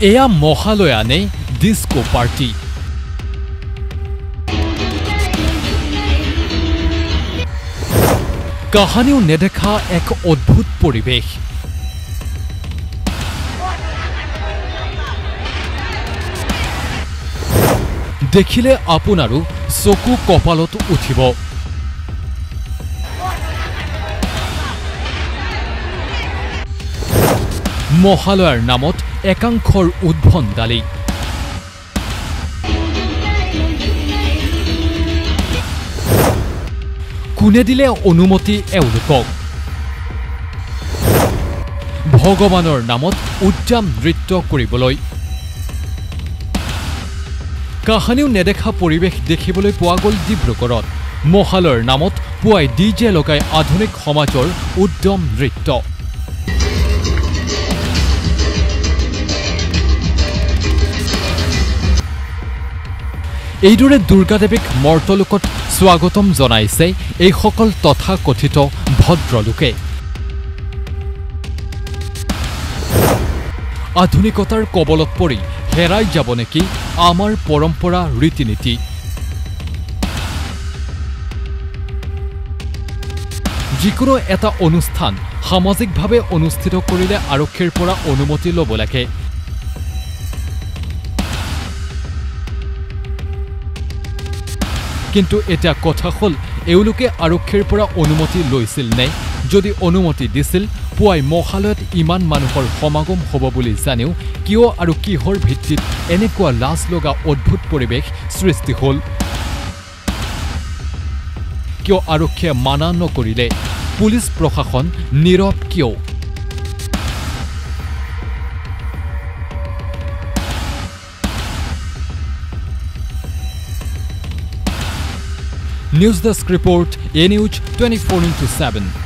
এয়া মহালয়া নে disco party. কাহানিও নেদেখা এক অদ্ভুত পরিবেশ। দেখিলে আপোনাৰো চকু কপালত উঠিব। মহালয়াৰ নামত একাংশৰ উদ্ভণ্ডালি। কোনে দিলে অনুমতি এওঁলোকক? ভগৱানৰ নামত উদ্যাম নৃত্য কৰিবলৈ। কাহানিও নেদেখা পৰিৱেশ দেখিবলৈ পোৱা গ'ল ডিব্ৰুগড়ত। মহালয়াৰ নামত পুৱাই ডিজে লগাই আধুনিক সমাজৰ উদ্যম নৃত্য। এইদৰে দুৰ্গাদেৱীক মৰ্তলোকত স্বাগতম জনাইছে এইসকল তথাকথিত ভদ্ৰলোকে। আধুনিকতাৰ কবলত পৰি হেৰাই যাব নেকি আমাৰ পৰম্পৰা ৰীতি নীতি? যিকোনো এটা অনুষ্ঠান সামাজিকভাৱে অনুষ্ঠিত কৰিলে আৰক্ষীৰ পৰা অনুমতি ল'ব লাগে। কিন্তু এটা কথা হ'ল, এওঁলোকে আৰক্ষীৰ পৰা অনুমতি লৈছিল নে? যদি অনুমতি দিছিল, পুৱাই মহালয়াত ইমান মানুহৰ সমাগম হ'ব বুলি জানিও কিয় আৰু কিহৰ ভিত্তিত এনেকুৱা লাজ লগা অদ্ভুত পৰিৱেশ সৃষ্টি হ'ল? কিয় আৰক্ষীয়ে মানা নকৰিলে? পুলিচ প্ৰশাসন নীৰৱ কিয়? News Desk Report, A News 24/7।